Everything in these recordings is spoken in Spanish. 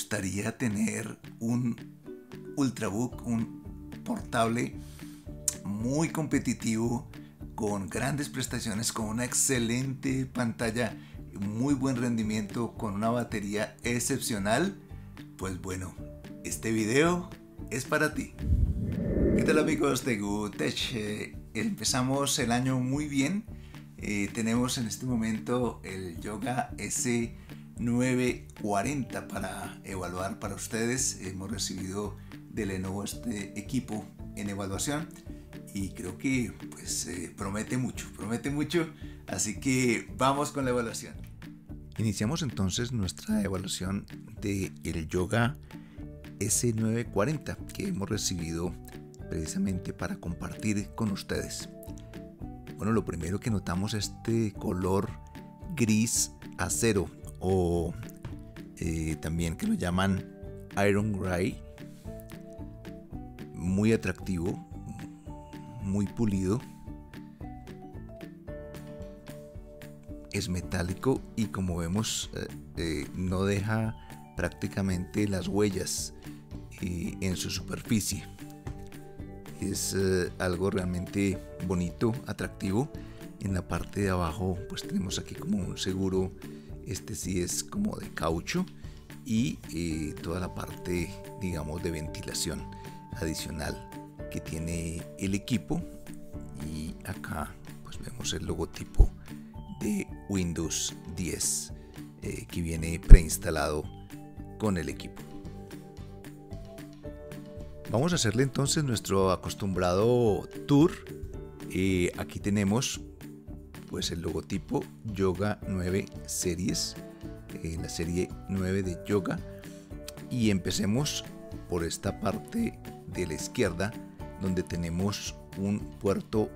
gustaría tener un Ultrabook, un portable muy competitivo, con grandes prestaciones, con una excelente pantalla, muy buen rendimiento, con una batería excepcional? Pues bueno, este video es para ti. ¿Qué tal, amigos de GoodTech? Empezamos el año muy bien. Tenemos en este momento el Yoga S940 para evaluar para ustedes. Hemos recibido de Lenovo este equipo en evaluación y creo que pues promete mucho, así que vamos con la evaluación. Iniciamos entonces nuestra evaluación de el Yoga S940 que hemos recibido precisamente para compartir con ustedes. Bueno, lo primero que notamos es este color gris acero, o también que lo llaman Iron Gray, muy atractivo, muy pulido, es metálico y, como vemos, no deja prácticamente las huellas en su superficie. Es algo realmente bonito, atractivo. En la parte de abajo pues tenemos aquí como un seguro, este sí es como de caucho, y toda la parte, digamos, de ventilación adicional que tiene el equipo. Y acá pues vemos el logotipo de Windows 10 que viene preinstalado con el equipo. Vamos a hacerle entonces nuestro acostumbrado tour. Aquí tenemos pues el logotipo Yoga 9 Series, la serie 9 de Yoga, y empecemos por esta parte de la izquierda, donde tenemos un puerto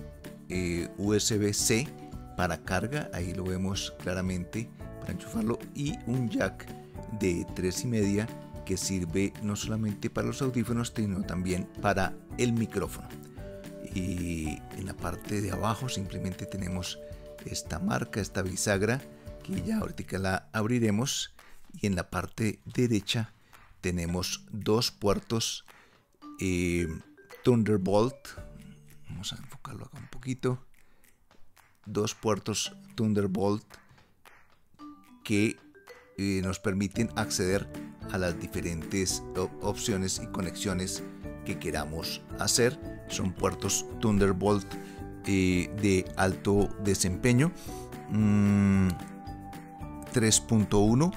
USB-C para carga, ahí lo vemos claramente para enchufarlo, y un jack de 3,5 que sirve no solamente para los audífonos, sino también para el micrófono. Y en la parte de abajo simplemente tenemos esta marca, esta bisagra, que ya ahorita la abriremos. Y en la parte derecha tenemos dos puertos Thunderbolt. Vamos a enfocarlo acá un poquito. Dos puertos Thunderbolt que nos permiten acceder a las diferentes opciones y conexiones que queramos hacer. Son puertos Thunderbolt de alto desempeño, 3.1.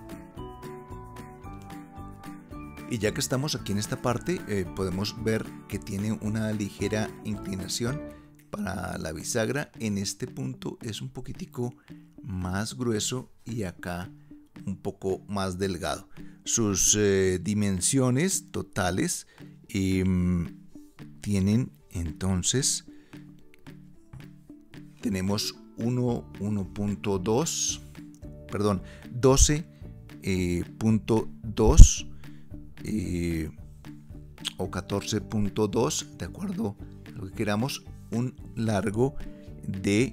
Y ya que estamos aquí en esta parte, podemos ver que tiene una ligera inclinación para la bisagra. En este punto es un poquitico más grueso y acá un poco más delgado. Sus dimensiones totales tienen entonces, tenemos 12.2 o 14.2, de acuerdo a lo que queramos, un largo de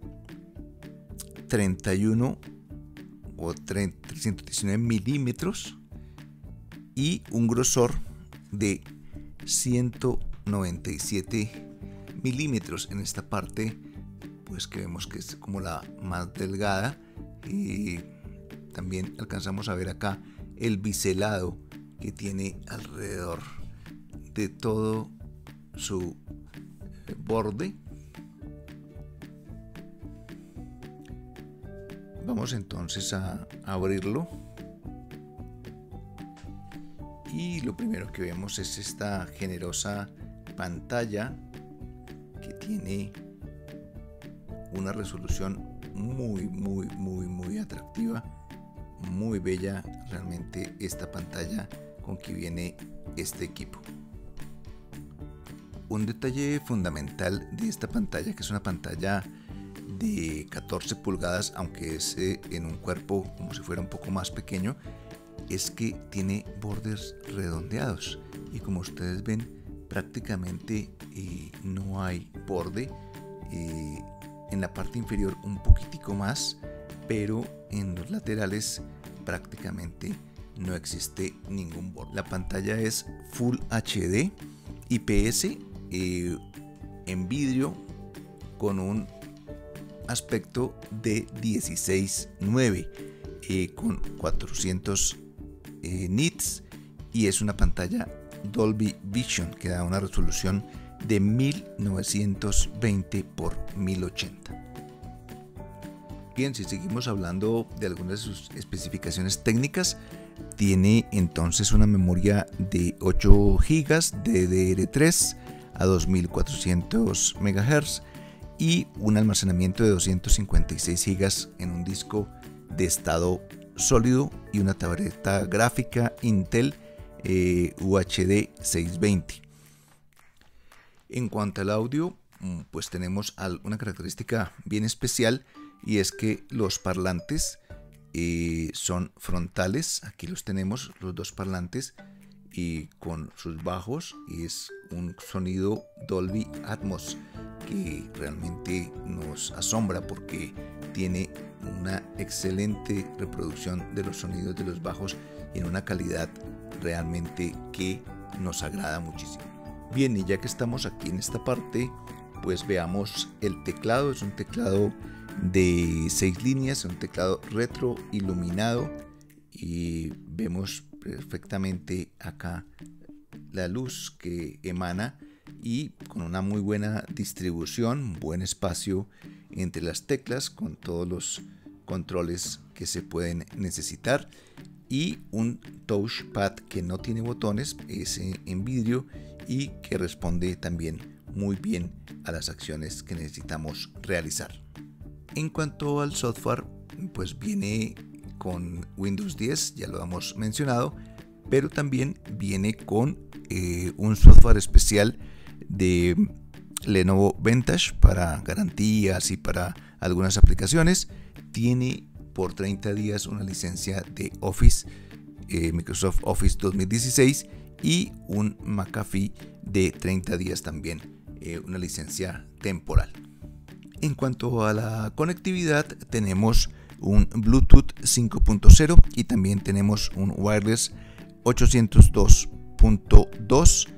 31 o 319 milímetros y un grosor de 197 milímetros. En esta parte pues que vemos que es como la más delgada, y también alcanzamos a ver acá el biselado que tiene alrededor de todo su borde. Vamos entonces a abrirlo, y lo primero que vemos es esta generosa pantalla que tiene una resolución muy atractiva, muy bella realmente esta pantalla con que viene este equipo. Un detalle fundamental de esta pantalla, que es una pantalla de 14 pulgadas, aunque es en un cuerpo como si fuera un poco más pequeño, es que tiene bordes redondeados, y como ustedes ven prácticamente no hay borde. En la parte inferior un poquitico más, pero en los laterales prácticamente no existe ningún borde. La pantalla es Full HD IPS en vidrio con un aspecto de 16:9 con 400 nits, y es una pantalla Dolby Vision que da una resolución de 1920 por 1080. Bien, si seguimos hablando de algunas de sus especificaciones técnicas, tiene entonces una memoria de 8 GB DDR3 a 2400 MHz y un almacenamiento de 256 GB en un disco de estado sólido y una tableta gráfica Intel UHD 620. En cuanto al audio, pues tenemos una característica bien especial, y es que los parlantes son frontales. Aquí los tenemos, los dos parlantes, y con sus bajos, y es un sonido Dolby Atmos que realmente nos asombra porque tiene una excelente reproducción de los sonidos de los bajos en una calidad realmente que nos agrada muchísimo. Bien, y ya que estamos aquí en esta parte, pues veamos el teclado. Es un teclado de 6 líneas, un teclado retro iluminado, y vemos perfectamente acá la luz que emana, y con una muy buena distribución, buen espacio entre las teclas con todos los controles que se pueden necesitar, y un touchpad que no tiene botones, es en vidrio y que responde también muy bien a las acciones que necesitamos realizar. En cuanto al software, pues viene con Windows 10, ya lo hemos mencionado, pero también viene con un software especial de Lenovo Vintage para garantías y para algunas aplicaciones. Tiene por 30 días una licencia de Office, Microsoft Office 2016, y un McAfee de 30 días también, una licencia temporal. En cuanto a la conectividad, tenemos un Bluetooth 5.0 y también tenemos un Wireless 802.2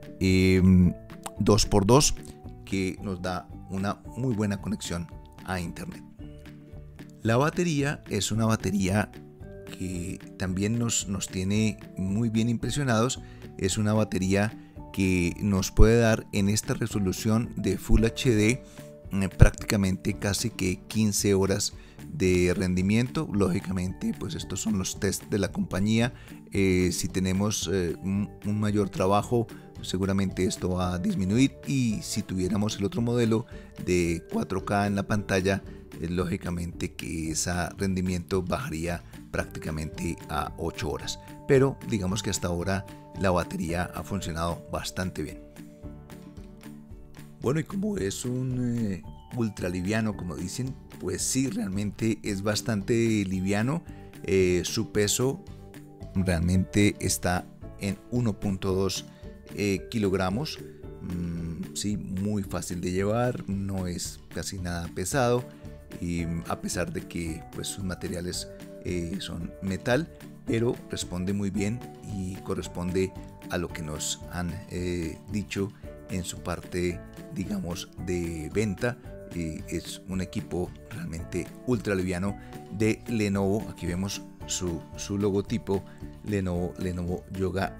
2x2 que nos da una muy buena conexión a internet. La batería es una batería que también nos tiene muy bien impresionados. Es una batería que nos puede dar en esta resolución de Full HD prácticamente casi que 15 horas de rendimiento. Lógicamente, pues estos son los test de la compañía. Si tenemos un mayor trabajo, seguramente esto va a disminuir, y si tuviéramos el otro modelo de 4K en la pantalla, lógicamente que ese rendimiento bajaría prácticamente a 8 horas. Pero digamos que hasta ahora la batería ha funcionado bastante bien. Bueno, y como es un ultra liviano, como dicen, pues sí, realmente es bastante liviano. Su peso realmente está en 1.2 kilogramos. Sí, muy fácil de llevar, no es casi nada pesado, y a pesar de que pues sus materiales son metal, pero responde muy bien y corresponde a lo que nos han dicho en su parte, digamos, de venta. Es un equipo realmente ultra liviano de Lenovo. Aquí vemos su logotipo, Lenovo Yoga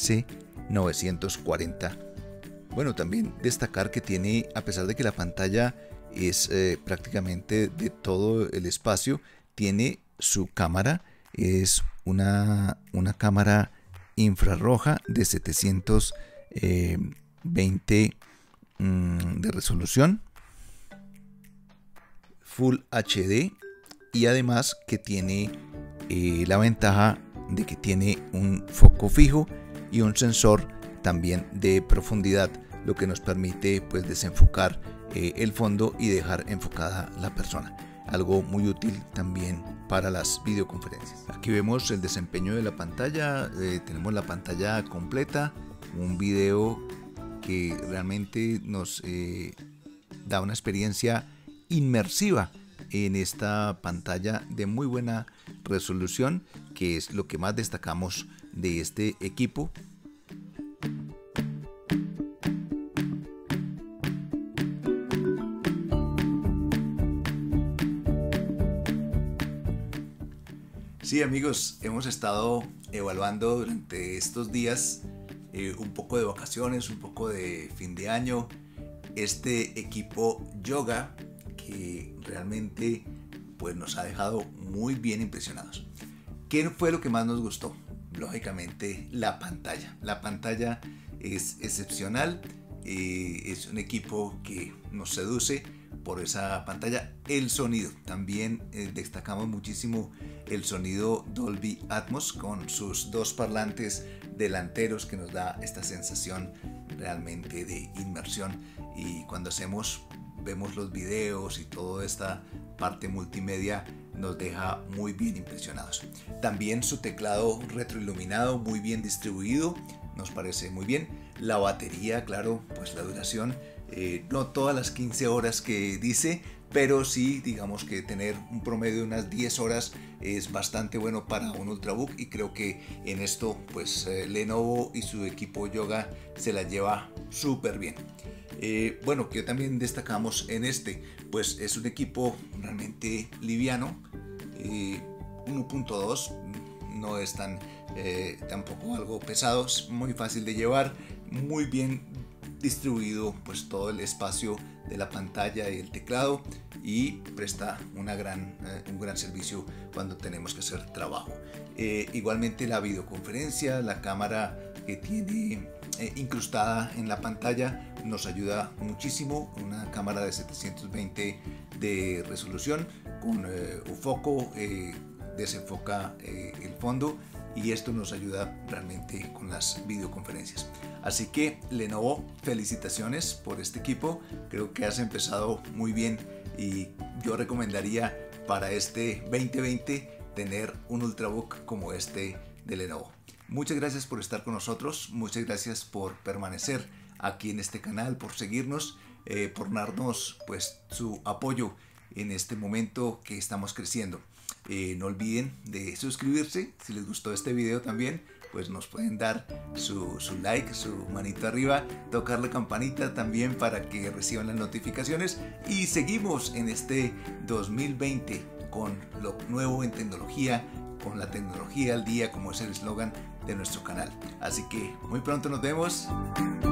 S940. Bueno, también destacar que tiene, a pesar de que la pantalla es prácticamente de todo el espacio, tiene su cámara. Es una cámara infrarroja de 720 de resolución, Full HD, y además que tiene la ventaja de que tiene un foco fijo y un sensor también de profundidad, lo que nos permite pues desenfocar el fondo y dejar enfocada la persona. Algo muy útil también para las videoconferencias. Aquí vemos el desempeño de la pantalla. Tenemos la pantalla completa, un video que realmente nos da una experiencia inmersiva en esta pantalla de muy buena resolución, que es lo que más destacamos de este equipo. Sí, amigos, hemos estado evaluando durante estos días un poco de vacaciones, un poco de fin de año, este equipo Yoga que realmente pues nos ha dejado muy bien impresionados. ¿Qué fue lo que más nos gustó? Lógicamente la pantalla. La pantalla es excepcional, es un equipo que nos seduce por esa pantalla. El sonido, también destacamos muchísimo el sonido Dolby Atmos con sus dos parlantes delanteros que nos da esta sensación realmente de inmersión, y cuando vemos los videos y toda esta parte multimedia nos deja muy bien impresionados. También su teclado retroiluminado muy bien distribuido, nos parece muy bien. La batería, claro, pues la duración, no todas las 15 horas que dice, pero sí, digamos que tener un promedio de unas 10 horas es bastante bueno para un Ultrabook, y creo que en esto pues Lenovo y su equipo Yoga se la lleva súper bien. Bueno, que también destacamos en este, pues es un equipo realmente liviano, 1.2, no es tampoco algo pesado, es muy fácil de llevar, muy bien distribuido pues todo el espacio de la pantalla y el teclado, y presta un gran servicio cuando tenemos que hacer trabajo. Igualmente la videoconferencia, la cámara que tiene incrustada en la pantalla nos ayuda muchísimo, una cámara de 720 de resolución con un foco, desenfoca el fondo, y esto nos ayuda realmente con las videoconferencias. Así que Lenovo, felicitaciones por este equipo, creo que has empezado muy bien, y yo recomendaría para este 2020 tener un Ultrabook como este de Lenovo. Muchas gracias por estar con nosotros, muchas gracias por permanecer aquí en este canal, por seguirnos, por darnos pues su apoyo en este momento que estamos creciendo. No olviden de suscribirse. Si les gustó este video también, pues nos pueden dar su like, su manito arriba, tocar la campanita también para que reciban las notificaciones, y seguimos en este 2020 con lo nuevo en tecnología, con la tecnología al día, como es el eslogan de nuestro canal. Así que muy pronto nos vemos.